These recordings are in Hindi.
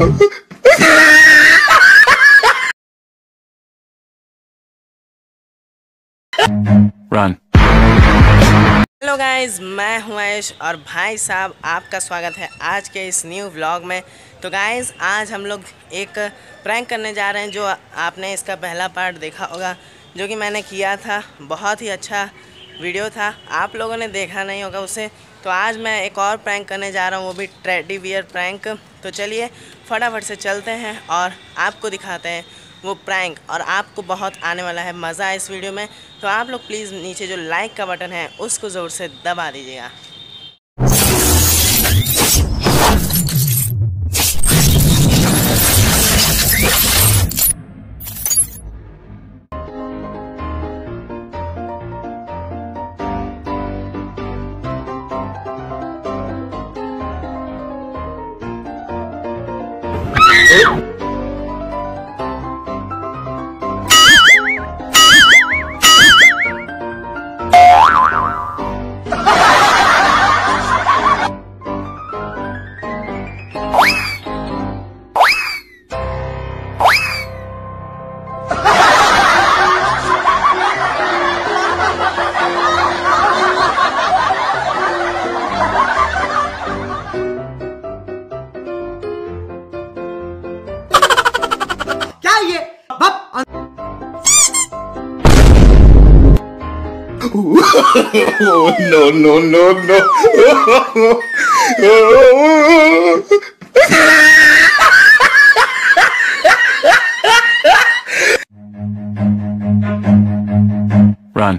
Run. हेलो गाइस, मैं हूं आयुष और भाई साहब आपका स्वागत है आज के इस न्यू व्लॉग में। तो गाइस आज हम लोग एक प्रैंक करने जा रहे हैं जो आपने इसका पहला पार्ट देखा होगा, जो कि मैंने किया था। बहुत ही अच्छा वीडियो था, आप लोगों ने देखा नहीं होगा उसे। तो आज मैं एक और प्रैंक करने जा रहा हूं, वो भी टेडी बियर प्रैंक। तो चलिए फटाफट से चलते हैं और आपको दिखाते हैं वो प्रैंक, और आपको बहुत आने वाला है मज़ा इस वीडियो में। तो आप लोग प्लीज़ नीचे जो लाइक का बटन है उसको ज़ोर से दबा दीजिएगा। Oh, no, no, no, no. Run.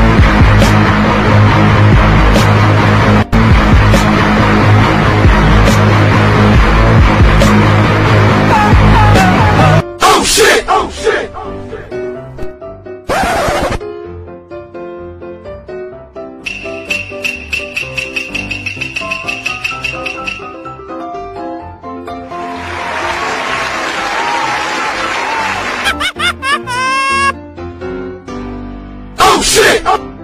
Oh, shit! Oh, shit! Oh, shit!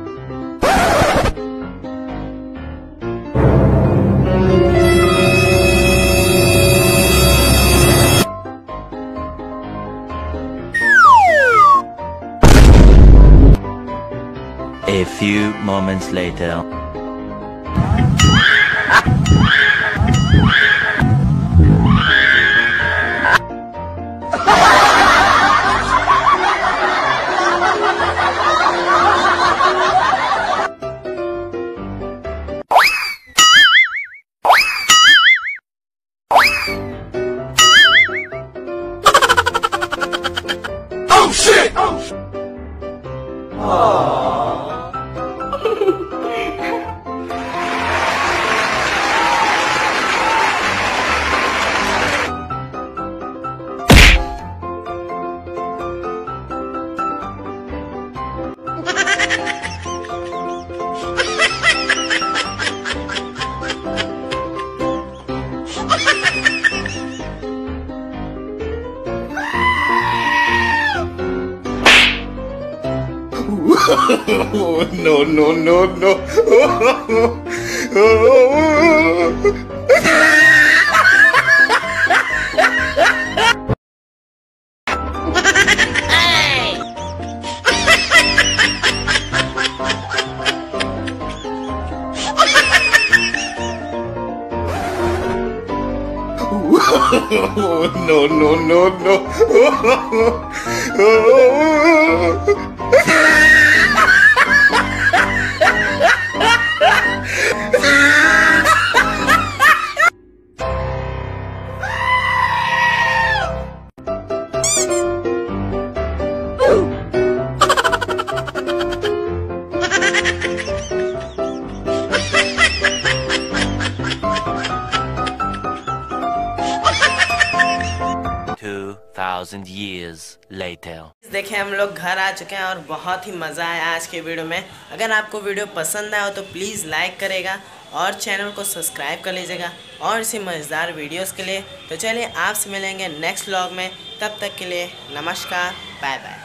A few moments later. Oh, shit! Oh, shit! Oh, no, no, no, no. Oh, no, no, no, no. years later. देखिए हम लोग घर आ चुके हैं और बहुत ही मज़ा आया आज के वीडियो में। अगर आपको वीडियो पसंद आया हो तो प्लीज़ लाइक करेगा और चैनल को सब्सक्राइब कर लीजिएगा और इसी मज़ेदार वीडियोस के लिए। तो चलिए आपसे मिलेंगे नेक्स्ट व्लॉग में, तब तक के लिए नमस्कार, बाय बाय।